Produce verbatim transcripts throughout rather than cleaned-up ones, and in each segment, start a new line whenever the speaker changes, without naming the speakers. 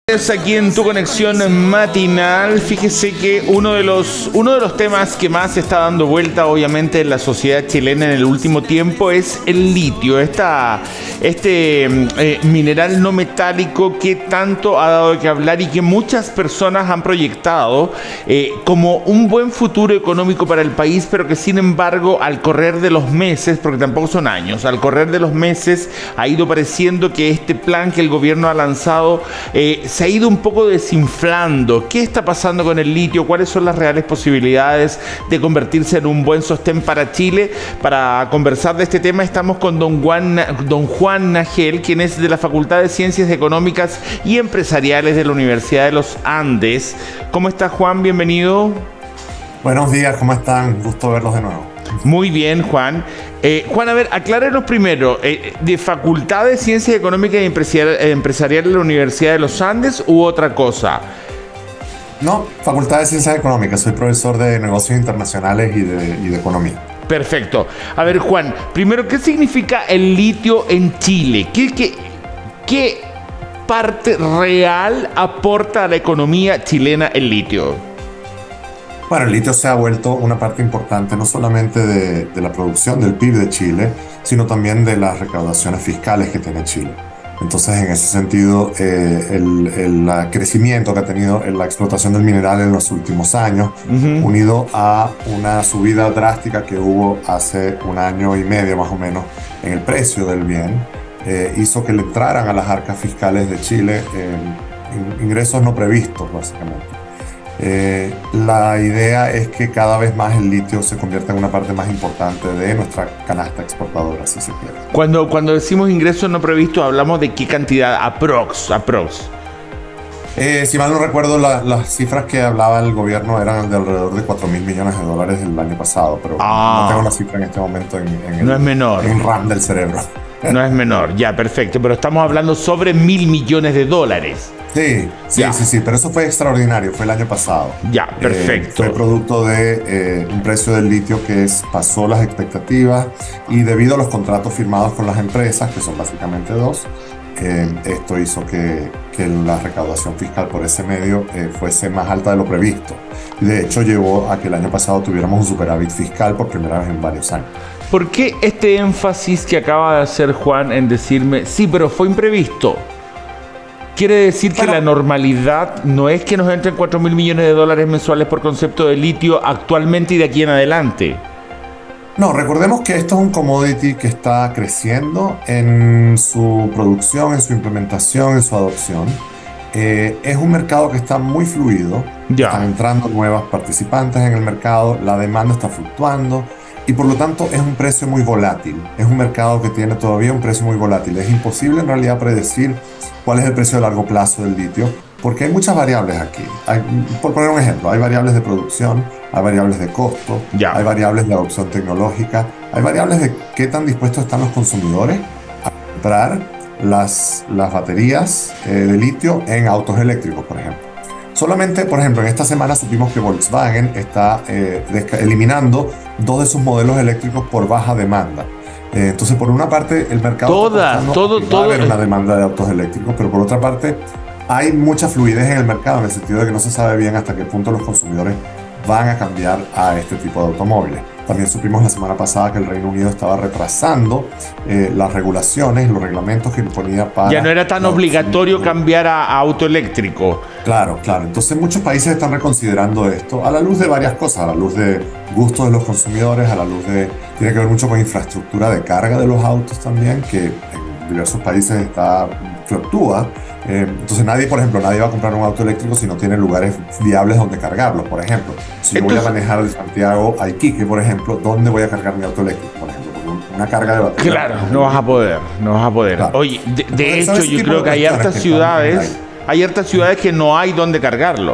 Aquí en tu conexión matinal, fíjese que uno de los uno de los temas que más se está dando vuelta obviamente en la sociedad chilena en el último tiempo es el litio, esta, este eh, mineral no metálico que tanto ha dado que hablar y que muchas personas han proyectado eh, como un buen futuro económico para el país, pero que sin embargo al correr de los meses, porque tampoco son años, al correr de los meses ha ido pareciendo que este plan que el gobierno ha lanzado eh, se ha ido un poco desinflando. ¿Qué está pasando con el litio? ¿Cuáles son las reales posibilidades de convertirse en un buen sostén para Chile? Para conversar de este tema estamos con don Juan, don Juan Nagel, quien es de la Facultad de Ciencias Económicas y Empresariales de la Universidad de los Andes. ¿Cómo está, Juan? Bienvenido.
Buenos días, ¿cómo están? Gusto verlos de nuevo.
Muy bien, Juan. Eh, Juan, a ver, aclárenos primero, eh, ¿de Facultad de Ciencias Económicas y Empresariales de la Universidad de los Andes u otra cosa?
No, Facultad de Ciencias Económicas, soy profesor de negocios internacionales y de, y de economía.
Perfecto. A ver, Juan, primero, ¿qué significa el litio en Chile? ¿Qué, qué, qué parte real aporta a la economía chilena el litio?
Bueno, el litio se ha vuelto una parte importante no solamente de, de la producción del P I B de Chile, sino también de las recaudaciones fiscales que tiene Chile. Entonces, en ese sentido, eh, el, el crecimiento que ha tenido en la explotación del mineral en los últimos años, uh-huh. unido a una subida drástica que hubo hace un año y medio más o menos en el precio del bien, eh, hizo que le entraran a las arcas fiscales de Chile eh, ingresos no previstos, básicamente. Eh, la idea es que cada vez más el litio se convierta en una parte más importante de nuestra canasta exportadora, si se quiere.
Cuando, cuando decimos ingresos no previstos, ¿hablamos de qué cantidad? Aprox, aprox.
Eh, si mal no recuerdo, la, las cifras que hablaba el gobierno eran de alrededor de cuatro mil millones de dólares el año pasado, pero ah, no tengo la cifra en este momento en, en el,
no es menor.
En el RAM del cerebro.
No es menor, ya, perfecto, pero estamos hablando sobre mil millones de dólares.
Sí, sí, ya. sí, sí, pero eso fue extraordinario, fue el año pasado.
Ya, perfecto.
Eh, fue producto de eh, un precio del litio que es, pasó las expectativas y debido a los contratos firmados con las empresas, que son básicamente dos, eh, esto hizo que, que la recaudación fiscal por ese medio eh, fuese más alta de lo previsto. De hecho, llevó a que el año pasado tuviéramos un superávit fiscal por primera vez en varios años.
¿Por qué este énfasis que acaba de hacer Juan en decirme, sí, pero fue imprevisto? ¿Quiere decir que bueno, la normalidad no es que nos entren cuatro mil millones de dólares mensuales por concepto de litio actualmente y de aquí en adelante?
No, recordemos que esto es un commodity que está creciendo en su producción, en su implementación, en su adopción. Eh, es un mercado que está muy fluido, ya. Están entrando nuevas participantes en el mercado, la demanda está fluctuando y por lo tanto es un precio muy volátil. Es un mercado que tiene todavía un precio muy volátil. Es imposible en realidad predecir cuál es el precio a largo plazo del litio, porque hay muchas variables aquí. Hay, por poner un ejemplo, hay variables de producción, hay variables de costo, ya. hay variables de adopción tecnológica, hay variables de qué tan dispuestos están los consumidores a comprar las, las baterías eh, de litio en autos eléctricos, por ejemplo. Solamente, por ejemplo, en esta semana supimos que Volkswagen está eh, eliminando dos de sus modelos eléctricos por baja demanda. Eh, entonces, por una parte, el mercado
Toda, todo,
va
todo,
a haber una demanda de autos eléctricos, pero por otra parte, hay mucha fluidez en el mercado en el sentido de que no se sabe bien hasta qué punto los consumidores van a cambiar a este tipo de automóviles. También supimos la semana pasada que el Reino Unido estaba retrasando eh, las regulaciones, los reglamentos que imponía para...
Ya no era tan obligatorio cambiar a, a auto eléctrico.
Claro, claro. Entonces muchos países están reconsiderando esto a la luz de varias cosas, a la luz de gustos de los consumidores, a la luz de... Tiene que ver mucho con infraestructura de carga de los autos también, que en diversos países está fluctúa. Eh, entonces nadie, por ejemplo, nadie va a comprar un auto eléctrico si no tiene lugares viables donde cargarlo, por ejemplo. Si yo voy a manejar de Santiago a Iquique, por ejemplo, ¿dónde voy a cargar mi auto eléctrico, por ejemplo? Porque una carga de batería.
Claro, no vas a poder, no vas a poder. Claro. Oye, de, de hecho, yo creo que hay hartas ciudades, hay hartas ciudades que no hay donde cargarlo.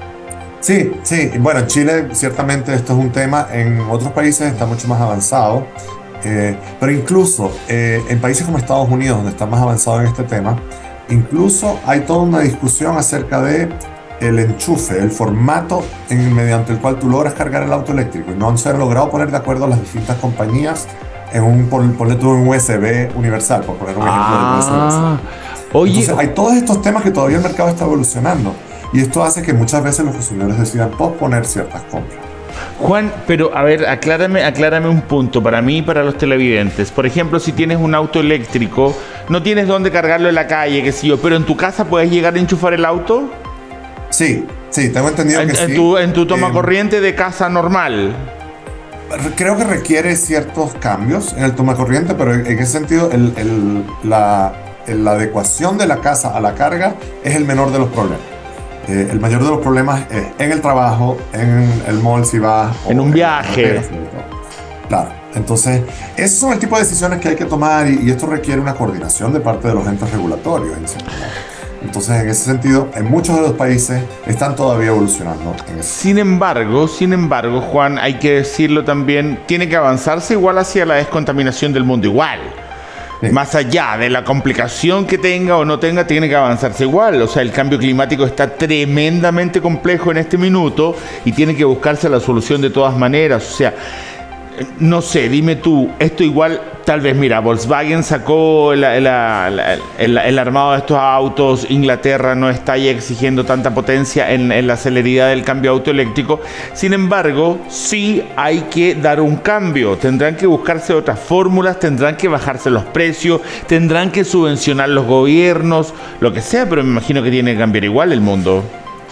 Sí, sí. Bueno, en Chile ciertamente esto es un tema. En otros países está mucho más avanzado. Eh, pero incluso eh, en países como Estados Unidos, donde está más avanzado en este tema, incluso hay toda una discusión acerca de el enchufe, el formato en, mediante el cual tú logras cargar el auto eléctrico, y no se han logrado poner de acuerdo a las distintas compañías en un, ponle tú un U S B universal, por poner un ejemplo
ah,
de U S B.
Oye,
Entonces hay todos estos temas que todavía el mercado está evolucionando. Y esto hace que muchas veces los consumidores decidan posponer ciertas compras.
Juan, pero a ver, aclárame, aclárame un punto para mí y para los televidentes. Por ejemplo, si tienes un auto eléctrico, no tienes dónde cargarlo en la calle, qué sé yo, pero en tu casa puedes llegar a enchufar el auto.
Sí, sí, tengo entendido
En,
que
en
sí.
tu, en tu toma
Eh,
corriente de casa normal.
Creo que requiere ciertos cambios en el toma corriente, pero en ese sentido el- el- la, la adecuación de la casa a la carga es el menor de los problemas. Eh, el mayor de los problemas es en el trabajo, en el mall si vas.
En
o
un viaje.
el hotel, sobre todo. Claro. Entonces, esos son el tipo de decisiones que hay que tomar y, y esto requiere una coordinación de parte de los entes regulatorios. En cierto modo. Entonces, en ese sentido, en muchos de los países están todavía evolucionando en ese.
Sin embargo, sin embargo, Juan, hay que decirlo también, tiene que avanzarse igual hacia la descontaminación del mundo, igual.
Sí.
Más allá de la complicación que tenga o no tenga, tiene que avanzarse igual. O sea, el cambio climático está tremendamente complejo en este minuto y tiene que buscarse la solución de todas maneras. O sea, no sé, dime tú, esto igual, tal vez, mira, Volkswagen sacó la- la- la- el, el armado de estos autos, Inglaterra no está ya exigiendo tanta potencia en, en la celeridad del cambio autoeléctrico. Sin embargo, sí hay que dar un cambio, tendrán que buscarse otras fórmulas, tendrán que bajarse los precios, tendrán que subvencionar los gobiernos, lo que sea, pero me imagino que tiene que cambiar igual el mundo.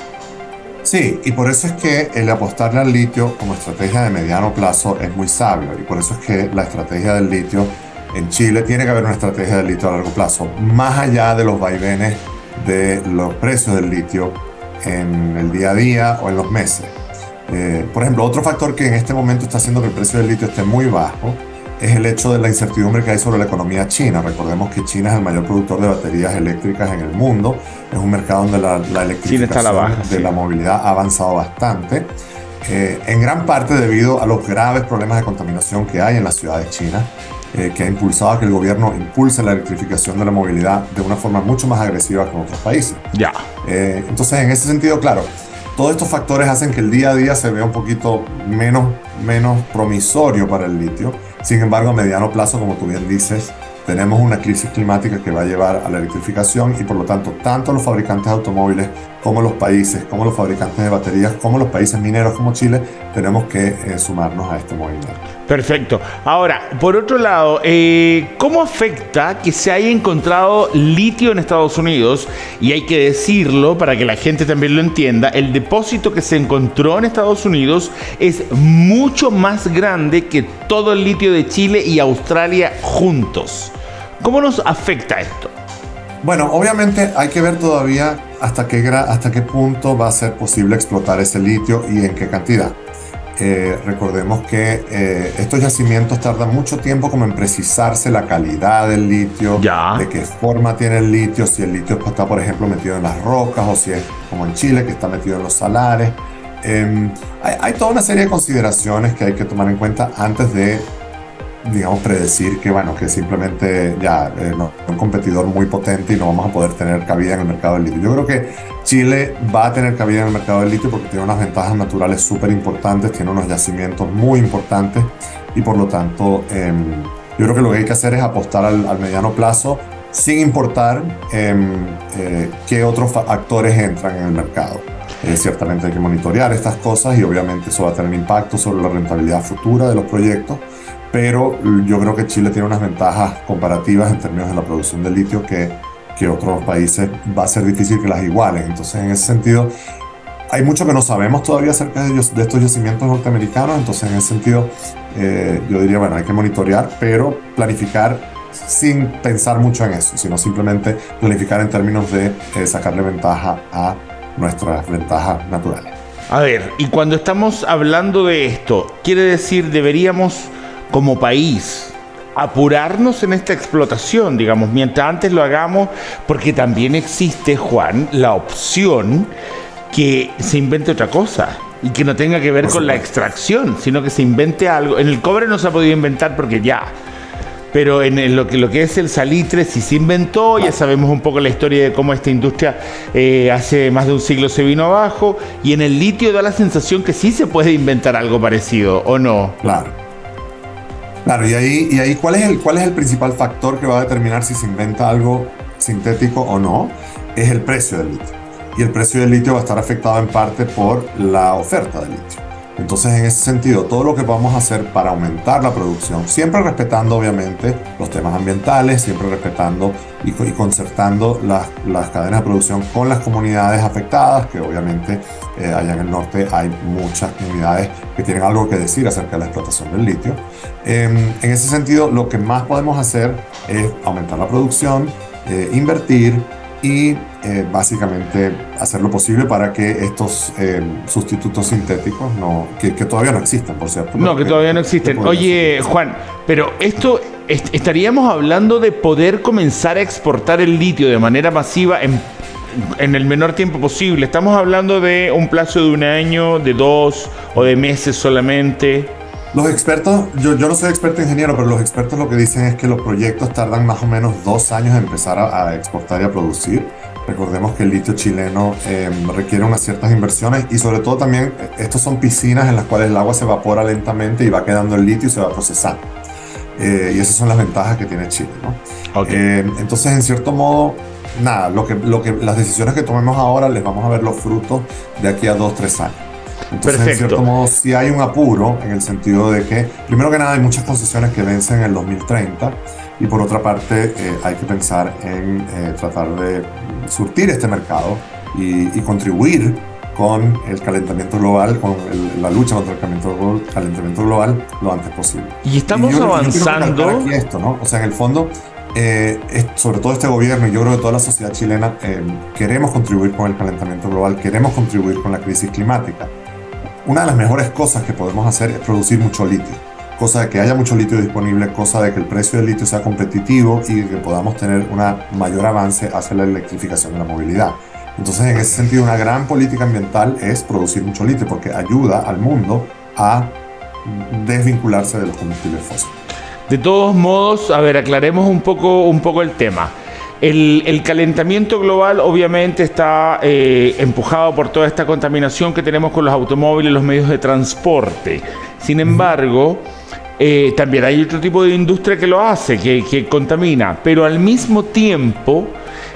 Sí, y por eso es que el apostarle al litio como estrategia de mediano plazo es muy sabio. Y por eso es que la estrategia del litio en Chile tiene que haber una estrategia del litio a largo plazo, más allá de los vaivenes de los precios del litio en el día a día o en los meses. Eh, por ejemplo, otro factor que en este momento está haciendo que el precio del litio esté muy bajo es el hecho de la incertidumbre que hay sobre la economía china. Recordemos que China es el mayor productor de baterías eléctricas en el mundo. Es un mercado donde la, la electrificación
la baja,
de
sí.
la movilidad ha avanzado bastante, eh, en gran parte debido a los graves problemas de contaminación que hay en las ciudades chinas, eh, que ha impulsado a que el gobierno impulse la electrificación de la movilidad de una forma mucho más agresiva que en otros países.
Ya.
Eh, entonces, en ese sentido, claro, todos estos factores hacen que el día a día se vea un poquito menos, menos promisorio para el litio. Sin embargo, a mediano plazo, como tú bien dices, tenemos una crisis climática que va a llevar a la electrificación y por lo tanto, tanto los fabricantes de automóviles como los países, como los fabricantes de baterías, como los países mineros como Chile, tenemos que eh, sumarnos a este movimiento.
Perfecto. Ahora, por otro lado, eh, ¿cómo afecta que se haya encontrado litio en Estados Unidos? Y hay que decirlo para que la gente también lo entienda, el depósito que se encontró en Estados Unidos es mucho más grande que todo el litio de Chile y Australia juntos. ¿Cómo nos afecta esto?
Bueno, obviamente hay que ver todavía hasta qué, gra- hasta qué punto va a ser posible explotar ese litio y en qué cantidad. Eh, recordemos que eh, estos yacimientos tardan mucho tiempo como en precisarse la calidad del litio,
Ya.
de qué forma tiene el litio, si el litio está, por ejemplo, metido en las rocas o si es como en Chile, que está metido en los salares. Eh, hay, hay toda una serie de consideraciones que hay que tomar en cuenta antes de, digamos, predecir que, bueno, que simplemente ya eh, no, es un competidor muy potente y no vamos a poder tener cabida en el mercado del litio. Yo creo que Chile va a tener cabida en el mercado del litio porque tiene unas ventajas naturales súper importantes, tiene unos yacimientos muy importantes y por lo tanto eh, yo creo que lo que hay que hacer es apostar al, al mediano plazo sin importar eh, eh, qué otros actores entran en el mercado. Eh, ciertamente hay que monitorear estas cosas y obviamente eso va a tener impacto sobre la rentabilidad futura de los proyectos, pero yo creo que Chile tiene unas ventajas comparativas en términos de la producción de litio que, que otros países va a ser difícil que las igualen. Entonces, en ese sentido, hay mucho que no sabemos todavía acerca de, ellos, de estos yacimientos norteamericanos. Entonces, en ese sentido, eh, yo diría, bueno, hay que monitorear, pero planificar sin pensar mucho en eso, sino simplemente planificar en términos de eh, sacarle ventaja a nuestras ventajas naturales.
A ver, y cuando estamos hablando de esto, quiere decir, deberíamos, como país, apurarnos en esta explotación, digamos, mientras antes lo hagamos, porque también existe, Juan, la opción que se invente otra cosa y que no tenga que ver
Por
con la
supuesto.
extracción, sino que se invente algo. En el cobre no se ha podido inventar porque ya, pero en el- lo, que, lo que es el salitre sí se inventó, ya sabemos un poco la historia de cómo esta industria eh, hace más de un siglo se vino abajo, y en el litio da la sensación que sí se puede inventar algo parecido, ¿o no?
Claro. Claro, y ahí, y ahí ¿cuál es el, cuál es el principal factor que va a determinar si se inventa algo sintético o no, es el precio del litio. Y el precio del litio va a estar afectado en parte por la oferta de litio. Entonces, en ese sentido, todo lo que vamos a hacer para aumentar la producción, siempre respetando obviamente los temas ambientales, siempre respetando y, y concertando las, las cadenas de producción con las comunidades afectadas, que obviamente eh, allá en el norte hay muchas comunidades que tienen algo que decir acerca de la explotación del litio. Eh, en ese sentido, lo que más podemos hacer es aumentar la producción, eh, invertir, y eh, básicamente hacer lo posible para que estos eh, sustitutos sintéticos, no, que, que todavía no existen, por cierto.
No, que, que todavía no existen. Oye, Juan, pero esto, est estaríamos hablando de poder comenzar a exportar el litio de manera masiva en, en el menor tiempo posible. Estamos hablando de un plazo de un año, de dos o de meses solamente.
Los expertos, yo, yo no soy experto ingeniero, pero los expertos lo que dicen es que los proyectos tardan más o menos dos años en empezar a, a exportar y a producir. Recordemos que el litio chileno eh, requiere unas ciertas inversiones y sobre todo también estos son piscinas en las cuales el agua se evapora lentamente y va quedando el litio y se va procesando. Eh, y esas son las ventajas que tiene Chile, ¿no? Okay. Eh, entonces, en cierto modo, nada, lo que, lo que, las decisiones que tomemos ahora les vamos a ver los frutos de aquí a dos, tres años. Entonces, Perfecto. En cierto modo, sí hay un apuro en el sentido de que, primero que nada, hay muchas concesiones que vencen en el dos mil treinta y por otra parte, eh, hay que pensar en eh, tratar de surtir este mercado y, y contribuir con el calentamiento global, con el, la lucha contra el calentamiento, calentamiento global lo antes posible.
Y estamos y yo, avanzando.
Yo aquí esto, ¿no? O sea, en el fondo, eh, es, sobre todo este gobierno y yo creo que toda la sociedad chilena, eh, queremos contribuir con el calentamiento global, queremos contribuir con la crisis climática. Una de las mejores cosas que podemos hacer es producir mucho litio, cosa de que haya mucho litio disponible, cosa de que el precio del litio sea competitivo y que podamos tener un mayor avance hacia la electrificación de la movilidad. Entonces, en ese sentido, una gran política ambiental es producir mucho litio porque ayuda al mundo a desvincularse de los combustibles fósiles.
De todos modos, a ver, aclaremos un poco, un poco el tema. El, el calentamiento global obviamente está eh, empujado por toda esta contaminación que tenemos con los automóviles, los medios de transporte. Sin embargo, eh, también hay otro tipo de industria que lo hace, que, que contamina, pero al mismo tiempo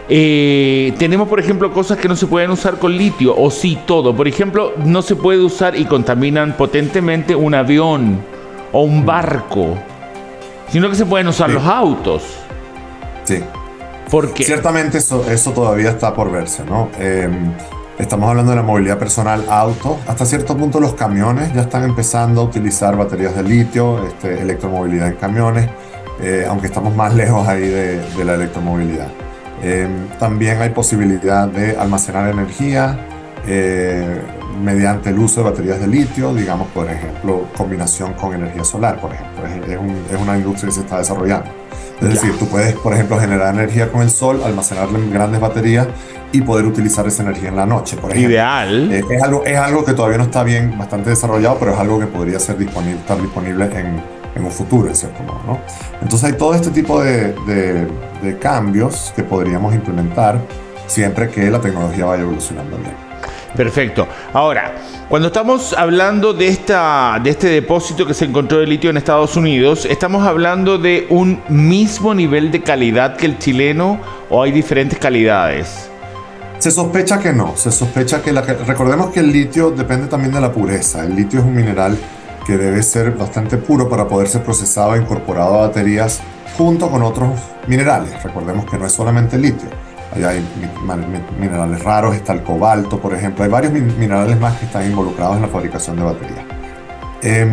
eh, tenemos, por ejemplo, cosas que no se pueden usar con litio, o sí, todo. Por ejemplo, no se puede usar y contaminan potentemente un avión o un barco, sino que se pueden usar sí. los autos.
Sí.
¿Por qué?
Ciertamente eso, eso todavía está por verse, ¿no? Eh, estamos hablando de la movilidad personal, auto. Hasta cierto punto los camiones ya están empezando a utilizar baterías de litio, este, electromovilidad en camiones, eh, aunque estamos más lejos ahí de, de la electromovilidad. Eh, también hay posibilidad de almacenar energía eh, mediante el uso de baterías de litio, digamos, por ejemplo, combinación con energía solar, por ejemplo. Es, es, un, es una industria que se está desarrollando. Es decir, tú puedes, por ejemplo, generar energía con el sol, almacenarla en grandes baterías y poder utilizar esa energía en la noche, por ejemplo.
Ideal.
Eh, es, algo, es algo que todavía no está bien, bastante desarrollado, pero es algo que podría ser disponible, estar disponible en, en un futuro, en cierto modo, ¿no? Entonces hay todo este tipo de, de, de cambios que podríamos implementar siempre que la tecnología vaya evolucionando bien.
Perfecto. Ahora, cuando estamos hablando de, esta, de este depósito que se encontró de litio en Estados Unidos, ¿estamos hablando de un mismo nivel de calidad que el chileno o hay diferentes calidades?
Se sospecha que no. Se sospecha que la, recordemos que el litio depende también de la pureza. El litio es un mineral que debe ser bastante puro para poder ser procesado e incorporado a baterías junto con otros minerales. Recordemos que no es solamente el litio. Allá hay minerales raros, está el cobalto, por ejemplo. Hay varios minerales más que están involucrados en la fabricación de baterías. Eh,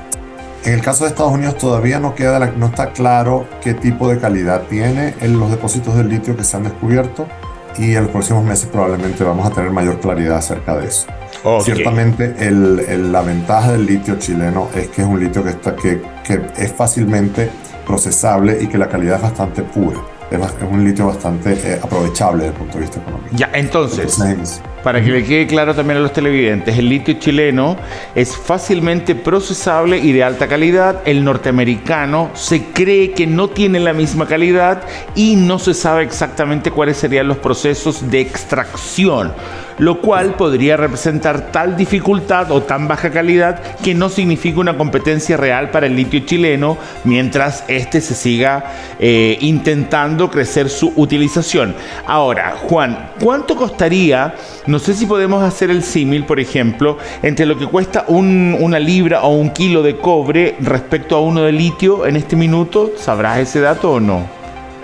en el caso de Estados Unidos todavía no, queda la, no está claro qué tipo de calidad tiene en los depósitos de litio que se han descubierto y en los próximos meses probablemente vamos a tener mayor claridad acerca de eso. Okay. Ciertamente el, el, la ventaja del litio chileno es que es un litio que, está, que, que es fácilmente procesable y que la calidad es bastante pura. Es un litio bastante eh, aprovechable desde el punto de vista económico.
Ya, entonces, entonces para que le quede claro también a los televidentes, el litio chileno es fácilmente procesable y de alta calidad. El norteamericano se cree que no tiene la misma calidad y no se sabe exactamente cuáles serían los procesos de extracción. lo cual podría representar tal dificultad o tan baja calidad que no significa una competencia real para el litio chileno mientras este se siga eh, intentando crecer su utilización. Ahora, Juan, ¿cuánto costaría? No sé si podemos hacer el símil, por ejemplo, entre lo que cuesta un, una libra o un kilo de cobre respecto a uno de litio en este minuto. ¿Sabrás ese dato o no?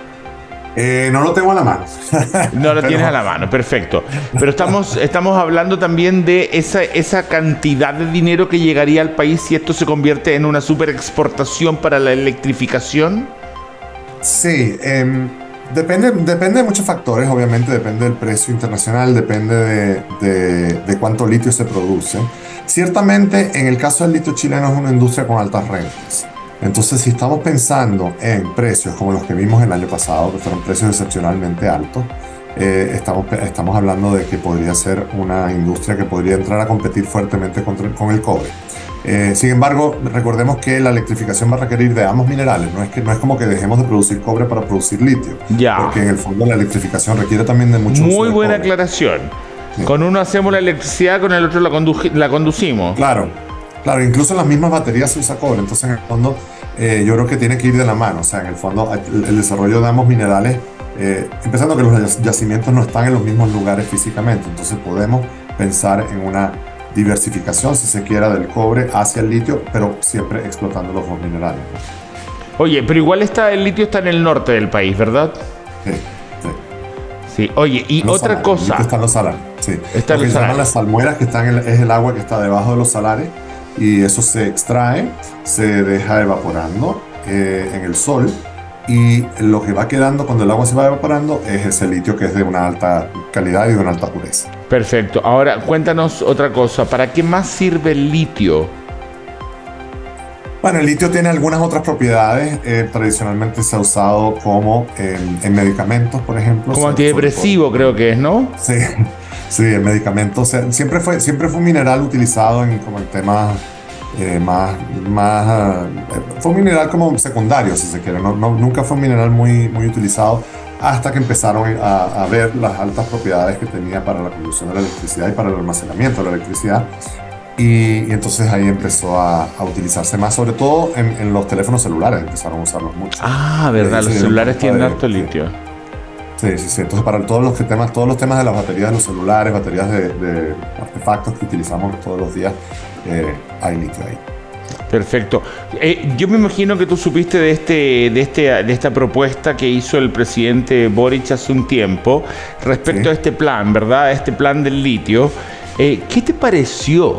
Eh, no lo tengo a la mano.
No lo Pero... tienes a la mano, perfecto. Pero estamos, estamos hablando también de esa, esa cantidad de dinero que llegaría al país si esto se convierte en una super exportación para la electrificación.
Sí, eh, depende, depende de muchos factores, obviamente depende del precio internacional, depende de, de, de cuánto litio se produce. Ciertamente, en el caso del litio chileno es una industria con altas rentas. Entonces, si estamos pensando en precios como los que vimos el año pasado, que fueron precios excepcionalmente altos, eh, estamos, estamos hablando de que podría ser una industria que podría entrar a competir fuertemente contra, con el cobre. Eh, sin embargo, recordemos que la electrificación va a requerir de ambos minerales. No es, que, no es como que dejemos de producir cobre para producir litio.
Ya.
Porque en el fondo la electrificación requiere también de mucho
Muy
uso de
buena
cobre.
aclaración.
Sí.
Con uno hacemos la electricidad, con el otro la, condu la conducimos.
Claro. Claro, incluso en las mismas baterías se usa cobre, entonces en el fondo eh, yo creo que tiene que ir de la mano, o sea, en el fondo el, el desarrollo de ambos minerales, eh, empezando que los yacimientos no están en los mismos lugares físicamente, entonces podemos pensar en una diversificación, si se quiera, del cobre hacia el litio, pero siempre explotando los dos minerales.
Oye, pero igual está, el litio está en el norte del país, ¿verdad?
Sí, sí.
Sí, oye, y
los
otra
salares,
cosa...
Están los salares, sí.
Están
Lo que
los
se llaman
salares.
las salmueras, que están en el, es el agua que está debajo de los salares, y eso se extrae, se deja evaporando eh, en el sol, y lo que va quedando cuando el agua se va evaporando es ese litio que es de una alta calidad y de una alta pureza.
Perfecto. Ahora, cuéntanos otra cosa. ¿Para qué más sirve el litio?
Bueno, el litio tiene algunas otras propiedades. Eh, tradicionalmente se ha usado como en, en medicamentos, por ejemplo.
Como antidepresivo, creo que es, ¿no?
Sí. Sí, el medicamento, o sea, siempre fue, siempre fue un mineral utilizado en, como en temas eh, más, más eh, fue un mineral como secundario, si se quiere, no, no, nunca fue un mineral muy, muy utilizado hasta que empezaron a, a ver las altas propiedades que tenía para la conducción de la electricidad y para el almacenamiento de la electricidad. Y, y entonces ahí empezó a, a utilizarse más, sobre todo en, en los teléfonos celulares, empezaron a usarlos mucho.
Ah, verdad, los celulares tienen harto litio.
Sí, sí, sí. Entonces, para todos los, que temas, todos los temas de las baterías de los celulares, baterías de, de artefactos que utilizamos todos los días, eh, hay litio ahí.
Perfecto. Eh, yo me imagino que tú supiste de, este, de, este, de esta propuesta que hizo el presidente Boric hace un tiempo respecto
Sí.
a este plan, ¿verdad? A este plan del litio. Eh, ¿Qué te pareció?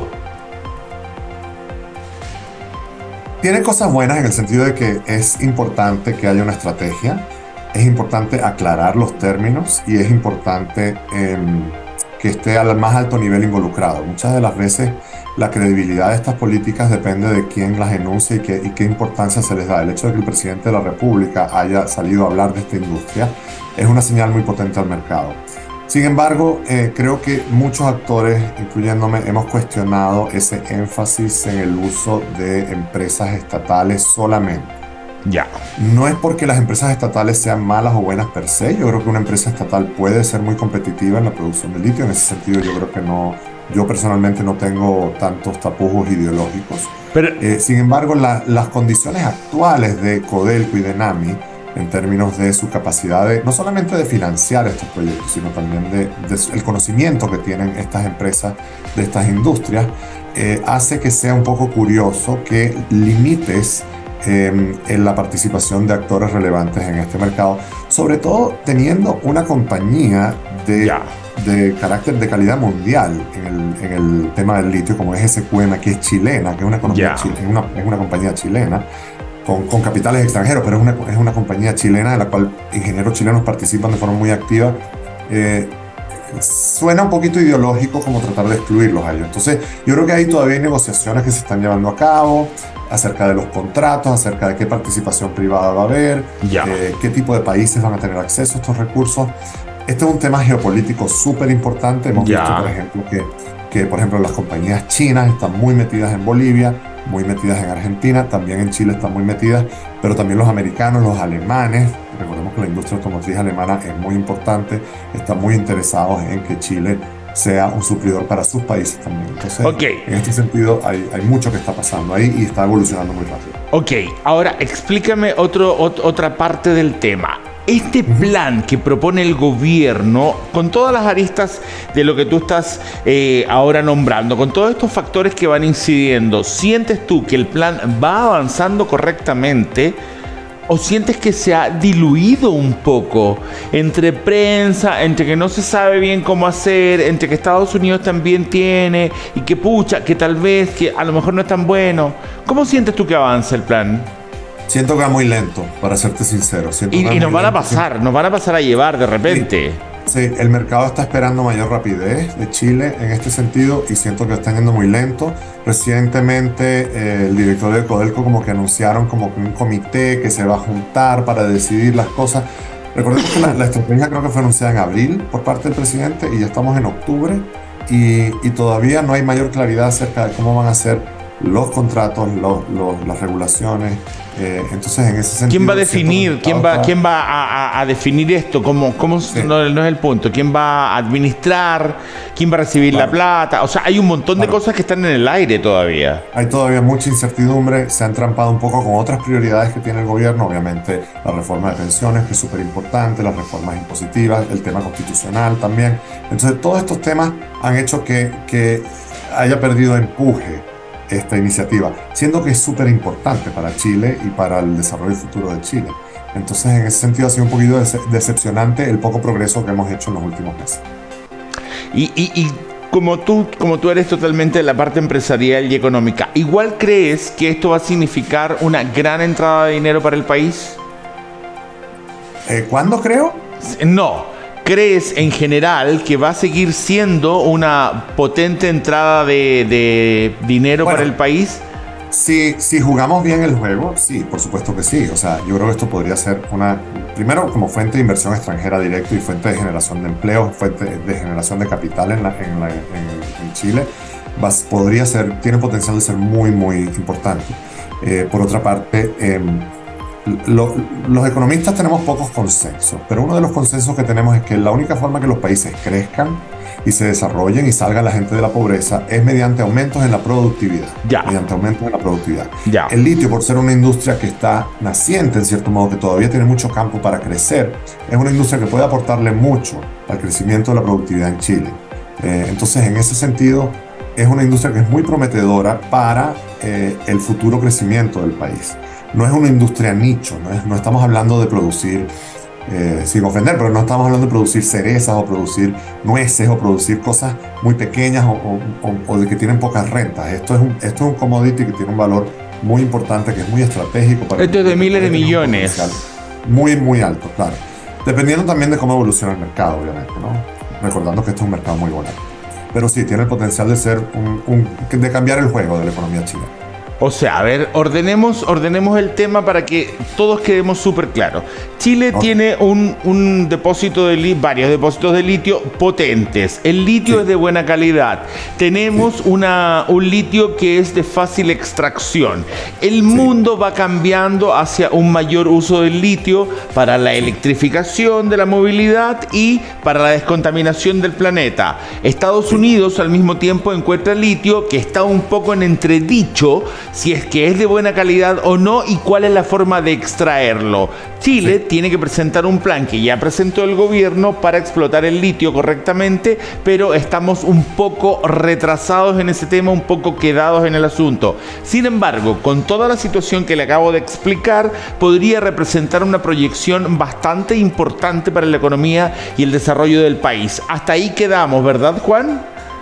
Tiene cosas buenas en el sentido de que es importante que haya una estrategia. Es importante aclarar los términos y es importante eh, que esté al más alto nivel involucrado. Muchas de las veces la credibilidad de estas políticas depende de quién las enuncia y qué, y qué importancia se les da. El hecho de que el presidente de la República haya salido a hablar de esta industria es una señal muy potente al mercado. Sin embargo, eh, creo que muchos actores, incluyéndome, hemos cuestionado ese énfasis en el uso de empresas estatales solamente.
Ya.
No es porque las empresas estatales sean malas o buenas per se. Yo creo que una empresa estatal puede ser muy competitiva en la producción de litio. En ese sentido, yo creo que no. Yo personalmente no tengo tantos tapujos ideológicos.
Pero,
eh, sin embargo, la, las condiciones actuales de Codelco y de NAMI, en términos de su capacidad de, no solamente de financiar estos proyectos, sino también de, de el conocimiento que tienen estas empresas de estas industrias, eh, hace que sea un poco curioso que limites Eh, en la participación de actores relevantes en este mercado, sobre todo teniendo una compañía de,
Ya.
de carácter de calidad mundial en el, en el tema del litio, como es S Q M, que es chilena, que es una, economía
Ya.
chile- es una, es una compañía chilena, con, con capitales extranjeros, pero es una, es una compañía chilena en la cual ingenieros chilenos participan de forma muy activa. Eh, Suena un poquito ideológico como tratar de excluirlos a ellos. Entonces, yo creo que hay todavía negociaciones que se están llevando a cabo acerca de los contratos, acerca de qué participación privada va a haber,
Ya.
eh, qué tipo de países van a tener acceso a estos recursos. Este es un tema geopolítico súper importante. Hemos
Ya.
visto, por ejemplo, que, que por ejemplo, las compañías chinas están muy metidas en Bolivia, muy metidas en Argentina, también en Chile están muy metidas, pero también los americanos, los alemanes. Recordemos que la industria automotriz alemana es muy importante, están muy interesados en que Chile sea un suplidor para sus países también. Entonces,
okay.
en este sentido, hay, hay mucho que está pasando ahí y está evolucionando muy rápido.
Ok, ahora explícame otro, ot- otra parte del tema. Este plan que propone el gobierno, con todas las aristas de lo que tú estás eh, ahora nombrando, con todos estos factores que van incidiendo, ¿sientes tú que el plan va avanzando correctamente o sientes que se ha diluido un poco entre prensa, entre que no se sabe bien cómo hacer, entre que Estados Unidos también tiene y que pucha, que tal vez, que a lo mejor no es tan bueno? ¿Cómo sientes tú que avanza el plan?
Siento que va muy lento, para serte sincero. Siento
Y,
que va
y nos
muy
van a
lento.
pasar, nos van a pasar a llevar de repente.
Sí, el mercado está esperando mayor rapidez de Chile en este sentido y siento que están yendo muy lento. Recientemente eh, el director de Codelco como que anunciaron como que un comité que se va a juntar para decidir las cosas. Recordemos que la, la estrategia creo que fue anunciada en abril por parte del presidente y ya estamos en octubre y, y todavía no hay mayor claridad acerca de cómo van a ser los contratos, los, los, las regulaciones. Eh, entonces, en ese sentido...
¿Quién va a definir? ¿Quién va, ¿quién va a, a, a definir esto? ¿Cómo, cómo
Sí.
no, no es el punto? ¿Quién va a administrar? ¿Quién va a recibir
Claro.
la plata? O sea, hay un montón de
Claro.
cosas que están en el aire todavía.
Hay todavía mucha incertidumbre, se han trampado un poco con otras prioridades que tiene el gobierno, obviamente la reforma de pensiones, que es súper importante, las reformas impositivas, el tema constitucional también. Entonces, todos estos temas han hecho que, que haya perdido empuje esta iniciativa, siendo que es súper importante para Chile y para el desarrollo futuro de Chile. Entonces, en ese sentido, ha sido un poquito dece- decepcionante el poco progreso que hemos hecho en los últimos meses.
Y, y, y como tú, como tú eres totalmente de la parte empresarial y económica, ¿igual crees que esto va a significar una gran entrada de dinero para el país?
Eh, ¿Cuándo creo?
No. ¿Crees en general que va a seguir siendo una potente entrada de, de dinero
Bueno,
para el país?
Si, si jugamos bien el juego, sí, por supuesto que sí. O sea, yo creo que esto podría ser una, primero como fuente de inversión extranjera directa y fuente de generación de empleo, fuente de generación de capital en, la, en, la, en, en Chile, vas, podría ser, tiene potencial de ser muy, muy importante. Eh, por otra parte, eh, lo, los economistas tenemos pocos consensos, pero uno de los consensos que tenemos es que la única forma que los países crezcan y se desarrollen y salga la gente de la pobreza es mediante aumentos en la productividad.
Ya.
Mediante aumentos en la productividad.
Ya.
El litio, por ser una industria que está naciente, en cierto modo, que todavía tiene mucho campo para crecer, es una industria que puede aportarle mucho al crecimiento de la productividad en Chile. Eh, entonces, en ese sentido, es una industria que es muy prometedora para eh, el futuro crecimiento del país. No es una industria nicho, no, es, no estamos hablando de producir, eh, sin ofender, pero no estamos hablando de producir cerezas o producir nueces o producir cosas muy pequeñas o, o, o, o de que tienen pocas rentas. Esto es, un, esto es un commodity que tiene un valor muy importante, que es muy estratégico. Para
Esto es de miles de millones.
Muy, muy alto, claro. Dependiendo también de cómo evoluciona el mercado, obviamente, ¿no? Recordando que esto es un mercado muy volátil. Pero sí, tiene el potencial de ser un, un, de cambiar el juego de la economía chilena.
O sea, a ver, ordenemos, ordenemos el tema para que todos quedemos súper claros. Chile
Ok.
tiene un, un depósito de litio, varios depósitos de litio potentes. El litio
Sí.
es de buena calidad. Tenemos una, un litio que es de fácil extracción. El mundo va cambiando hacia un mayor uso del litio para la electrificación de la movilidad y para la descontaminación del planeta. Estados Unidos al mismo tiempo encuentra litio que está un poco en entredicho si es que es de buena calidad o no y cuál es la forma de extraerlo. Chile
Sí.
tiene que presentar un plan que ya presentó el gobierno para explotar el litio correctamente, pero estamos un poco retrasados en ese tema, un poco quedados en el asunto. Sin embargo, con toda la situación que le acabo de explicar, podría representar una proyección bastante importante para la economía y el desarrollo del país. Hasta ahí quedamos, ¿verdad, Juan?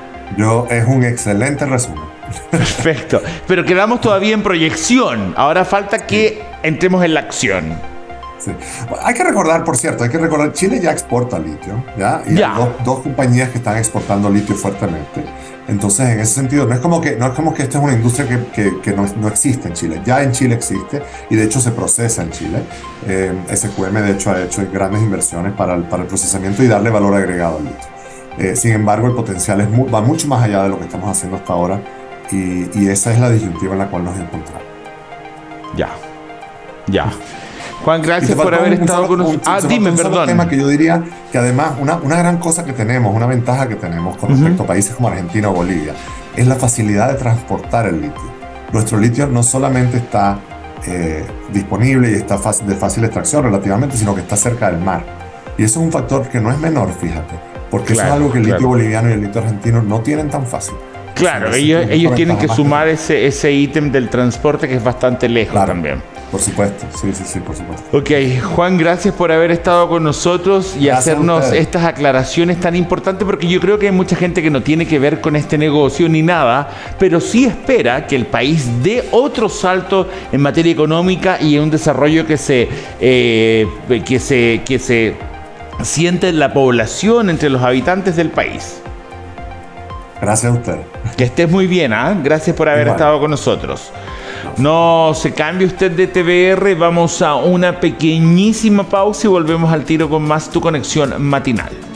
Yo, es un excelente resumen.
Perfecto. Pero quedamos todavía en proyección. Ahora falta que entremos en la acción.
Sí. Hay que recordar, por cierto, hay que recordar, Chile ya exporta litio, ¿ya? Y
Ya.
hay dos, dos compañías que están exportando litio fuertemente. Entonces, en ese sentido, no es como que, no es como que esta es una industria que, que, que no, no existe en Chile. Ya en Chile existe y de hecho se procesa en Chile. Eh, S Q M, de hecho, ha hecho grandes inversiones para el, para el procesamiento y darle valor agregado al litio. Eh, sin embargo, el potencial es mu- va mucho más allá de lo que estamos haciendo hasta ahora y, y esa es la disyuntiva en la cual nos encontramos.
Ya. Ya. Juan, gracias por haber estado con nosotros. Ah, dime, perdón.
Un tema que yo diría que además una, una gran cosa que tenemos, una ventaja que tenemos con respecto uh-huh. a países como Argentina o Bolivia, es la facilidad de transportar el litio. Nuestro litio no solamente está eh, disponible y está fácil, de fácil extracción relativamente, sino que está cerca del mar. Y eso es un factor que no es menor, fíjate, porque claro, eso es algo que el litio claro. boliviano y el litio argentino no tienen tan fácil.
Claro, o sea, ellos, ellos tienen que sumar que... ese, ese ítem del transporte que es bastante lejos claro. también.
Por supuesto, sí, sí, sí, por supuesto.
Ok, Juan, gracias por haber estado con nosotros y gracias hacernos estas aclaraciones tan importantes, porque yo creo que hay mucha gente que no tiene que ver con este negocio ni nada, pero sí espera que el país dé otro salto en materia económica y en un desarrollo que se, eh, que se, que se siente en la población, entre los habitantes del país.
Gracias a usted.
Que estés muy bien, ¿ah? ¿eh? Gracias por haber Igual. estado con nosotros. No se cambie usted de T V R, vamos a una pequeñísima pausa y volvemos al tiro con más Tu Conexión Matinal.